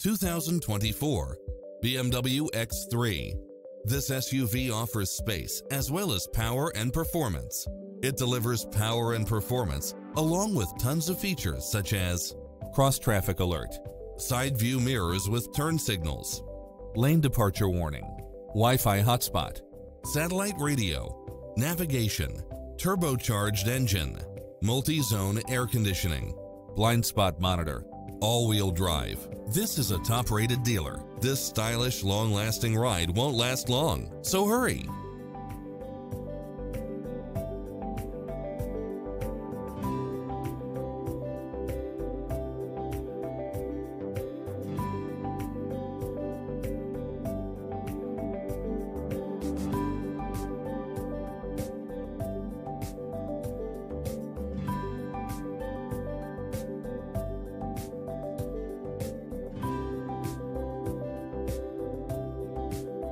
2024 BMW X3. This SUV offers space as well as power and performance. It delivers power and performance along with tons of features such as cross-traffic alert, side view mirrors with turn signals, lane departure warning, Wi-Fi hotspot, satellite radio, navigation, turbocharged engine, multi-zone air conditioning, blind spot monitor, all-wheel drive. This is a top-rated dealer. This stylish, long-lasting ride won't last long, so hurry!